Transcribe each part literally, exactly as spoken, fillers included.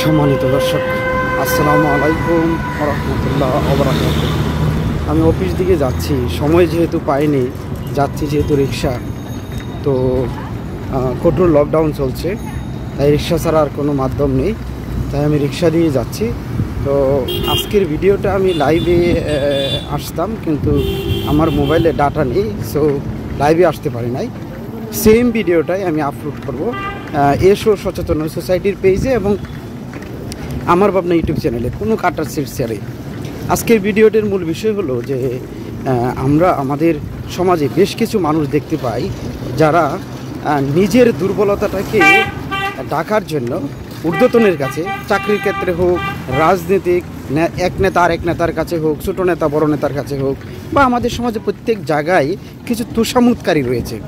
সম্মানিত দর্শক, আসসালামু আলাইকুম ওয়া রাহমাতুল্লাহি ওয়া বারাকাতুহু। আমি অফিস দিকে যাচ্ছি, সময় যেহেতু পাইনি, যাচ্ছি যেহেতু রিক্সা, তো কঠোর লকডাউন চলছে, তাই রিক্সা ছাড়া আর কোনো মাধ্যম নেই, তাই আমি রিক্সা দিয়ে যাচ্ছি। তো আজকের ভিডিওটা আমি লাইভে আসতাম, কিন্তু আমার মোবাইলে ডাটা নেই, সো লাইভে আসতে পারি নাই। সেম ভিডিওটাই আমি আপলোড করব এসো সচেতন সোসাইটির পেজে এবং আমার ভাবনা ইউটিউব চ্যানেলে, কোনো কাটার শেয়ারে। আজকের ভিডিওটির মূল বিষয় হলো যে আমরা আমাদের সমাজে বেশ কিছু মানুষ দেখতে পাই যারা নিজের দুর্বলতাটাকে ঢাকার জন্য ঊর্ধ্বতনের কাছে, চাকরির ক্ষেত্রে হোক, রাজনীতিক এক নেতা আর এক নেতার কাছে হোক, ছোটো নেতা বড় নেতার কাছে হোক, বা আমাদের সমাজে প্রত্যেক জায়গায় কিছু তোষামোদকারী রয়েছে।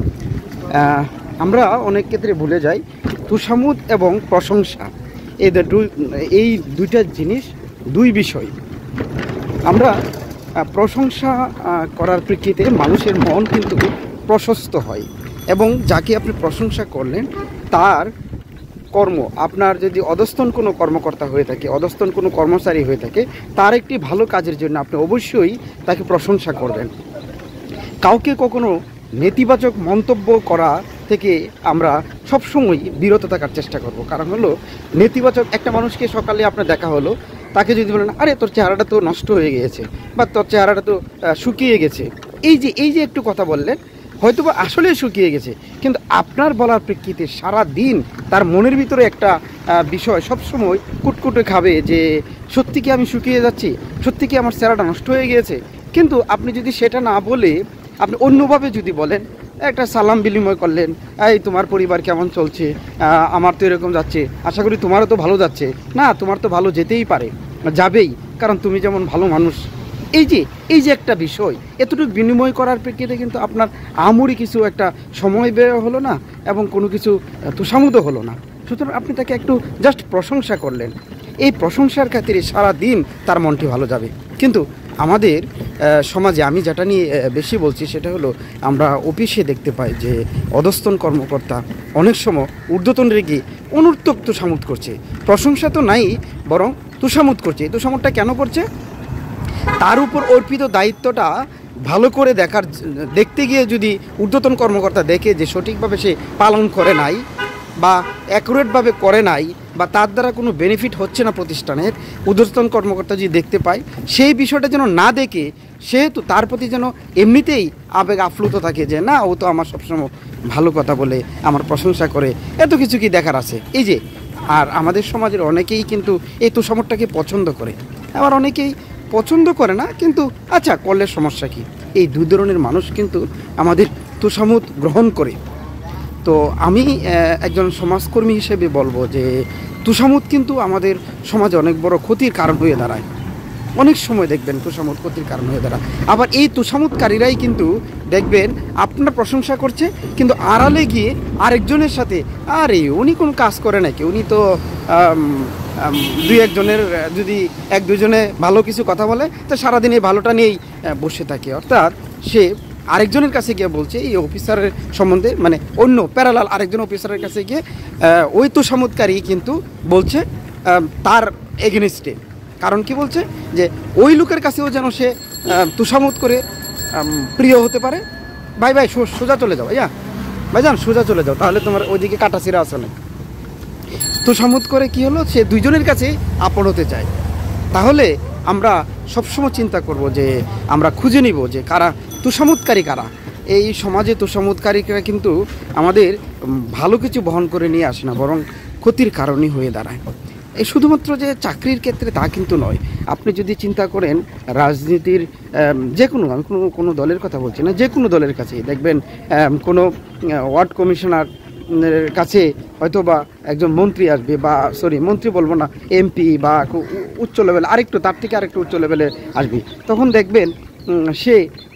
আমরা অনেক ক্ষেত্রে ভুলে যাই তোষামোদ এবং প্রশংসা, এই এই দুইটা জিনিস দুই বিষয়। আমরা প্রশংসা করার প্রেক্ষিতে মানুষের মন কিন্তু প্রশস্ত হয়, এবং যাকে আপনি প্রশংসা করলেন তার কর্ম, আপনার যদি অধস্তন কোনো কর্মকর্তা হয়ে থাকে, অধস্তন কোনো কর্মচারী হয়ে থাকে, তার একটি ভালো কাজের জন্য আপনি অবশ্যই তাকে প্রশংসা করবেন। কাউকে কখনো নেতিবাচক মন্তব্য করা থেকে আমরা সবসময় বিরত থাকার চেষ্টা করব। কারণ হলো নেতিবাচক একটা মানুষকে সকালে আপনার দেখা হলো, তাকে যদি বলেন আরে তোর চেহারাটা তো নষ্ট হয়ে গিয়েছে, বা তোর চেহারাটা তো শুকিয়ে গেছে, এই যে এই যে একটু কথা বললেন, হয়তো বা আসলেই শুকিয়ে গেছে, কিন্তু আপনার বলার প্রেক্ষিতে সারা দিন তার মনের ভিতরে একটা বিষয় সবসময় কুটকুটে খাবে যে সত্যি কি আমি শুকিয়ে যাচ্ছি, সত্যি কি আমার চেহারাটা নষ্ট হয়ে গিয়েছে। কিন্তু আপনি যদি সেটা না বলে আপনি অন্যভাবে যদি বলেন, একটা সালাম বিনিময় করলেন, এই তোমার পরিবার কেমন চলছে, আমার তো এরকম যাচ্ছে, আশা করি তোমারও তো ভালো যাচ্ছে, না তোমার তো ভালো যেতেই পারে, যাবেই, কারণ তুমি যেমন ভালো মানুষ, এই যে এই যে একটা বিষয়, এতটুকু বিনিময় করার প্রেক্ষিতে কিন্তু আপনার আমরি কিছু একটা সময় ব্যয় হলো না, এবং কোনো কিছু তোষামোদও হলো না। সুতরাং আপনি তাকে একটু জাস্ট প্রশংসা করলেন, এই প্রশংসার খাতিরে সারা দিন তার মনটি ভালো যাবে। কিন্তু আমাদের সমাজে আমি যেটা নিয়ে বেশি বলছি সেটা হলো, আমরা অফিসে দেখতে পাই যে অধস্তন কর্মকর্তা অনেক সময় ঊর্ধ্বতন রেগে অনর্থক তোষামোদ করছে, প্রশংসা তো নাই বরং তোষামোদ করছে। এই তোষামোদটা কেন করছে? তার উপর অর্পিত দায়িত্বটা ভালো করে দেখার দেখতে গিয়ে যদি ঊর্ধ্বতন কর্মকর্তা দেখে যে সঠিকভাবে সে পালন করে নাই, বা অ্যাকুরেটভাবে করে নাই, বা তার দ্বারা কোনো বেনিফিট হচ্ছে না প্রতিষ্ঠানের, ঊর্ধ্বতন কর্মকর্তা যদি দেখতে পায়, সেই বিষয়টা যেন না দেখে সেহেতু তার প্রতি যেন এমনিতেই আবেগ আপ্লুত থাকে যে না, ও তো আমার সবসময় ভালো কথা বলে, আমার প্রশংসা করে, এত কিছু কি দেখার আছে। এই যে, আর আমাদের সমাজের অনেকেই কিন্তু এই তোষামোদটাকে পছন্দ করে, আবার অনেকেই পছন্দ করে না, কিন্তু আচ্ছা করলে সমস্যা কি। এই দুই ধরনের মানুষ কিন্তু আমাদের তোষামোদ গ্রহণ করে। তো আমি একজন সমাজকর্মী হিসেবে বলবো যে তোষামোদ কিন্তু আমাদের সমাজে অনেক বড় ক্ষতির কারণ হয়ে দাঁড়ায়। অনেক সময় দেখবেন তোষামোদ ক্ষতির কারণ হয়ে দাঁড়ায়। আবার এই তোষামোদকারীরাই কিন্তু দেখবেন আপনার প্রশংসা করছে, কিন্তু আড়ালে গিয়ে আরেকজনের সাথে, আরে উনি কোনো কাজ করে নাকি, উনি তো দুই একজনের যদি এক দুজনে ভালো কিছু কথা বলে তো সারাদিন এই ভালোটা নিয়েই বসে থাকে। অর্থাৎ সে আরেকজনের কাছে গিয়ে বলছে এই অফিসারের সম্বন্ধে, মানে অন্য প্যারালাল আরেকজন অফিসারের কাছে গিয়ে ওই তোষামোদকারী কিন্তু বলছে তার এগেনিস্টে। কারণ কি বলছে যে ওই লোকের কাছেও যেন সে তোষামোদ করে প্রিয় হতে পারে। ভাই ভাই সোজা চলে যাও, ভাইয়া ভাইজান সোজা চলে যাও, তাহলে তোমার ওইদিকে কাটাছিরা আছে না। তোষামোদ করে কি হলো, সে দুইজনের কাছে আপন হতে চায়। তাহলে আমরা সবসময় চিন্তা করব যে আমরা খুঁজে নিব যে কারা তোষামোদকারী, কারা এই সমাজে তোষামোদকারীরা কিন্তু আমাদের ভালো কিছু বহন করে নিয়ে আসে না, বরং ক্ষতির কারণই হয়ে দাঁড়ায়। এই শুধুমাত্র যে চাকরির ক্ষেত্রে তা কিন্তু নয়। আপনি যদি চিন্তা করেন রাজনীতির যে কোনো, আমি কোনো কোনো দলের কথা বলছি না, যে কোনো দলের কাছেই দেখবেন কোনো ওয়ার্ড কমিশনার কাছে হয়তো বা একজন মন্ত্রী আসবে, বা সরি মন্ত্রী বলবো না, এমপি বা উচ্চ লেভেল, আরেকটু তার থেকে আরেকটু উচ্চ লেভেলে আসবে, তখন দেখবেন সে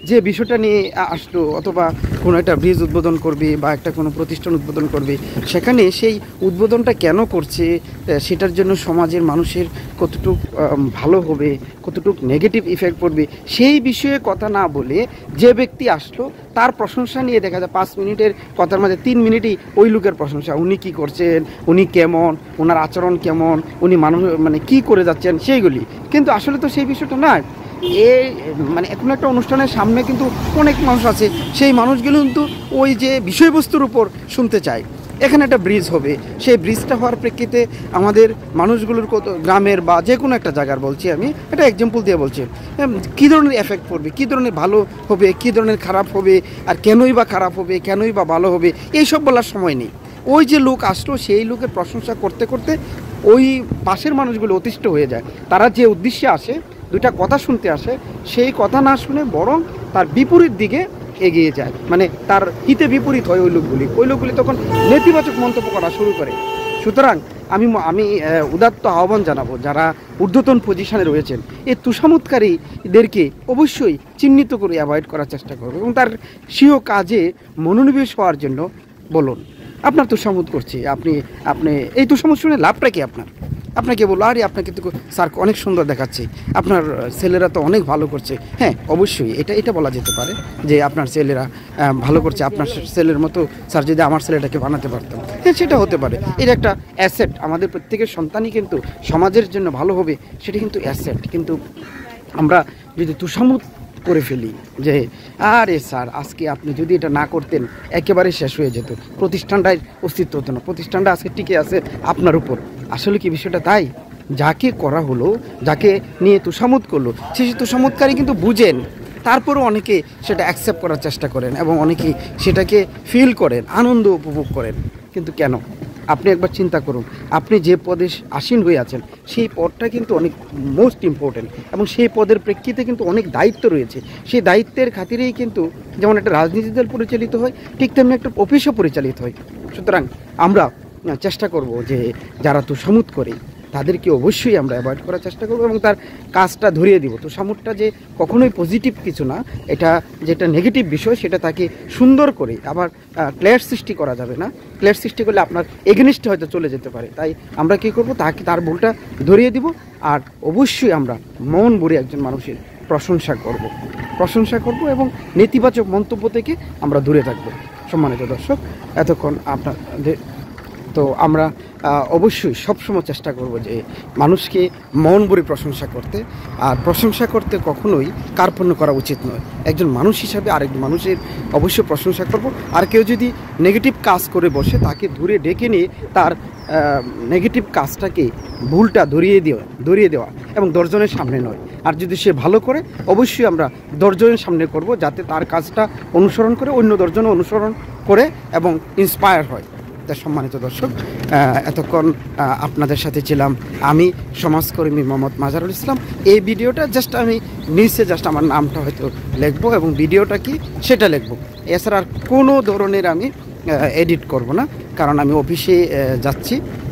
যে বিষয়টা নিয়ে আসলো, অথবা কোনো একটা ব্রিজ উদ্বোধন করবে বা একটা কোনো প্রতিষ্ঠান উদ্বোধন করবে, সেখানে সেই উদ্বোধনটা কেন করছে, সেটার জন্য সমাজের মানুষের কতটুকু ভালো হবে, কতটুকু নেগেটিভ ইফেক্ট পড়বে, সেই বিষয়ে কথা না বলে যে ব্যক্তি আসলো তার প্রশংসা নিয়ে দেখা যায় পাঁচ মিনিটের কথার মধ্যে তিন মিনিটই ওই লোকের প্রশংসা, উনি কি করছেন, উনি কেমন, ওনার আচরণ কেমন, উনি মানুষ মানে কি করে যাচ্ছেন সেইগুলি। কিন্তু আসলে তো সেই বিষয়টা না। এই মানে এখন একটা অনুষ্ঠানের সামনে কিন্তু অনেক মানুষ আছে, সেই মানুষগুলো কিন্তু ওই যে বিষয়বস্তুর উপর শুনতে চায়। এখানে একটা ব্রিজ হবে, সেই ব্রিজটা হওয়ার প্রেক্ষিতে আমাদের মানুষগুলোর কত গ্রামের বা যে কোনো একটা জায়গার বলছি আমি, এটা এক্সাম্পল দিয়ে বলছি, কী ধরনের এফেক্ট পড়বে, কী ধরনের ভালো হবে, কী ধরনের খারাপ হবে, আর কেনই বা খারাপ হবে, কেনই বা ভালো হবে, এইসব বলার সময় নেই। ওই যে লোক আসলো সেই লোকের প্রশংসা করতে করতে ওই পাশের মানুষগুলো অতিষ্ঠ হয়ে যায়। তারা যে উদ্দেশ্যে আসে, দুইটা কথা শুনতে আসে, সেই কথা না শুনে বরং তার বিপরীত দিকে এগিয়ে যায়, মানে তার হিতে বিপরীত হয় ওই লোকগুলি। ওই লোকগুলি তখন নেতিবাচক মন্তব্য করা শুরু করে। সুতরাং আমি আমি উদাত্ত আহ্বান জানাবো যারা ঊর্ধ্বতন পজিশনে রয়েছেন, এই তুষামুৎকারীদেরকে অবশ্যই চিহ্নিত করে অ্যাভয়েড করার চেষ্টা করবো এবং তার স্বীয় কাজে মনোনিবেশ হওয়ার জন্য বলুন। আপনার তুষামুৎ করছে, আপনি আপনি এই তুষামুৎ শুনে লাভটা কি আপনার? আপনাকে বললো, আরে আপনাকে তো স্যার অনেক সুন্দর দেখাচ্ছে, আপনার ছেলেরা তো অনেক ভালো করছে। হ্যাঁ, অবশ্যই এটা এটা বলা যেতে পারে যে আপনার ছেলেরা ভালো করছে, আপনার ছেলের মতো স্যার যদি আমার ছেলেটাকে বানাতে পারতাম, হ্যাঁ সেটা হতে পারে। এটা একটা অ্যাসেট, আমাদের প্রত্যেকের সন্তানই কিন্তু সমাজের জন্য ভালো হবে, সেটা কিন্তু অ্যাসেট। কিন্তু আমরা যদি তুষামুৎ করে ফেলি যে আরে স্যার আজকে আপনি যদি এটা না করতেন একেবারে শেষ হয়ে যেত, প্রতিষ্ঠানটার অস্তিত্ব হতো না, প্রতিষ্ঠানটা আজকে টিকে আছে আপনার উপর। আসলে কি বিষয়টা তাই? যাকে করা হলো, যাকে নিয়ে তুষামুৎ করলো, সেই তুষামুৎকারী কিন্তু বুঝেন, তারপরও অনেকে সেটা অ্যাকসেপ্ট করার চেষ্টা করেন এবং অনেকেই সেটাকে ফিল করেন, আনন্দ উপভোগ করেন। কিন্তু কেন? আপনি একবার চিন্তা করুন, আপনি যে পদে আসীন হয়ে আছেন সেই পদটা কিন্তু অনেক মোস্ট ইম্পর্টেন্ট এবং সেই পদের প্রেক্ষিতে কিন্তু অনেক দায়িত্ব রয়েছে। সেই দায়িত্বের খাতিরেই কিন্তু যেমন একটা রাজনীতি দল পরিচালিত হয়, ঠিক তেমনি একটা অফিসও পরিচালিত হয়। সুতরাং আমরা চেষ্টা করব যে যারা তুষামুৎ করে তাদেরকে অবশ্যই আমরা অ্যাভয়েড করার চেষ্টা করবো এবং তার কাজটা ধরিয়ে দিব। তুষামুৎটা যে কখনোই পজিটিভ কিছু না, এটা যেটা নেগেটিভ বিষয় সেটা তাকে সুন্দর করে আবার ক্লেশ সৃষ্টি করা যাবে না। ক্লেশ সৃষ্টি করলে আপনার এগেনিস্টে হয়তো চলে যেতে পারে। তাই আমরা কী করব, তাকে তার ভুলটা ধরিয়ে দিব আর অবশ্যই আমরা মন ভরে একজন মানুষের প্রশংসা করব প্রশংসা করব এবং নেতিবাচক মন্তব্য থেকে আমরা দূরে থাকব। সম্মানিত দর্শক, এতক্ষণ আপনাদের তো আমরা অবশ্যই সবসময় চেষ্টা করব যে মানুষকে মন ভরে প্রশংসা করতে, আর প্রশংসা করতে কখনোই কার্পণ্য করা উচিত নয়। একজন মানুষ হিসাবে আরেকজন মানুষের অবশ্যই প্রশংসা করব। আর কেউ যদি নেগেটিভ কাজ করে বসে তাকে দূরে ডেকে নিয়ে তার নেগেটিভ কাজটাকে ভুলটা ধরিয়ে দেওয়া ধরিয়ে দেওয়া এবং দশজনের সামনে নয়। আর যদি সে ভালো করে অবশ্যই আমরা দশজনের সামনে করব, যাতে তার কাজটা অনুসরণ করে অন্য দশজনও অনুসরণ করে এবং ইন্সপায়ার হয়। সম্মানিত দর্শক, এতক্ষণ আপনাদের সাথে ছিলাম আমি সমাজকর্মী মোহাম্মদ মাজারুল ইসলাম। এই ভিডিওটা জাস্ট আমি নিচে জাস্ট আমার নামটা হয়তো লিখবো এবং ভিডিওটা কি সেটা লিখবো। এছাড়া আর কোনো ধরনের আমি এডিট করব না, কারণ আমি অফিসে যাচ্ছি।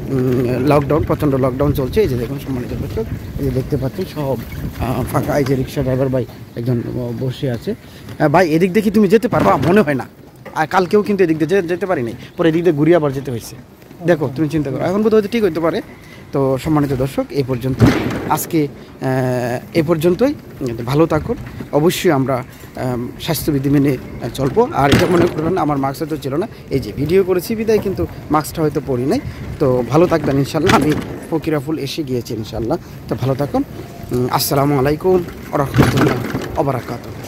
লকডাউন, প্রচণ্ড লকডাউন চলছে। এই যে দেখুন সম্মানিত দর্শক, এই যে দেখতে পাচ্ছেন সব ফাঁকা। এই যে রিক্সা ড্রাইভার ভাই একজন বসে আছে। ভাই এদিক দেখি তুমি যেতে পারবা? মনে হয় না। আর কালকেও কিন্তু এদিক দিয়ে যেতে পারি নাই, পরে এদিক দিয়ে ঘুরিয়ে আবার যেতে হয়েছে। দেখো তুমি চিন্তা করো, এখন বোধ হয়তো ঠিক হইতে পারে। তো সম্মানিত দর্শক, এই পর্যন্ত আজকে এ পর্যন্তই। ভালো থাকুন। অবশ্যই আমরা স্বাস্থ্যবিধি মেনে চলবো। আর এটা মনে করবেন আমার মাস্ক হয়তো ছিল না, এই যে ভিডিও করেছি বিদায় কিন্তু মাস্কটা হয়তো পরি নাই। তো ভালো থাকবেন ইনশাল্লাহ। আমি ফকিরাফুল এসে গিয়েছি ইনশাল্লাহ। তো ভালো থাকুন। আসসালামু আলাইকুম ওয়া রাহমাতুল্লাহি ওয়া বারাকাতুহু।